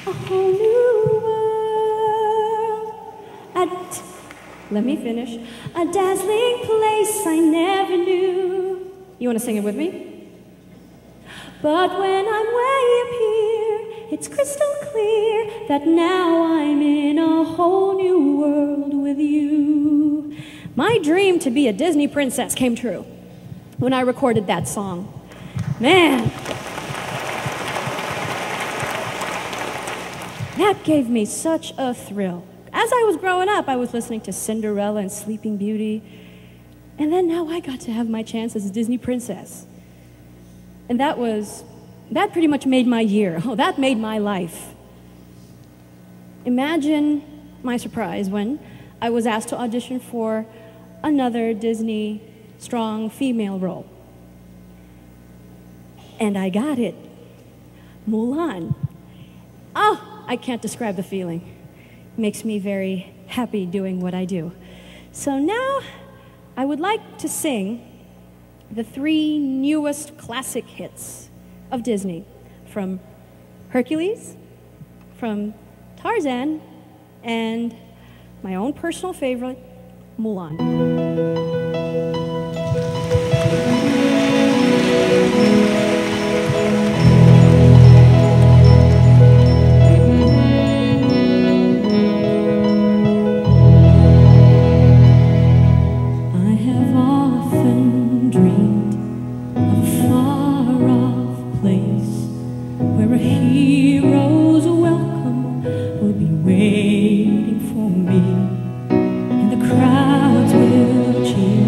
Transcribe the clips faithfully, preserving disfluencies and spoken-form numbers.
a whole new world. At, let me finish. A dazzling place I never knew. You want to sing it with me? But when I'm way up here, it's crystal clear that now I'm in a whole new world with you. My dream to be a Disney princess came true when I recorded that song. Man, that gave me such a thrill. As I was growing up, I was listening to Cinderella and Sleeping Beauty, and then now I got to have my chance as a Disney princess. And that was, that pretty much made my year. Oh, that made my life. Imagine my surprise when I was asked to audition for another Disney strong female role. And I got it. Mulan. Oh, I can't describe the feeling. It makes me very happy doing what I do. So now I would like to sing the three newest classic hits of Disney, from Hercules, from Tarzan, and my own personal favorite, Mulan. Waiting for me, and the crowds will cheer.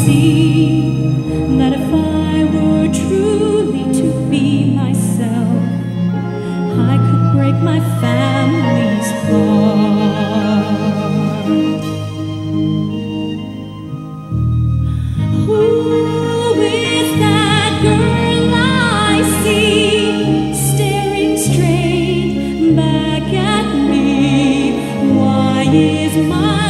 see that if I were truly to be myself, I could break my family's heart. Who is that girl I see staring straight back at me? Why is my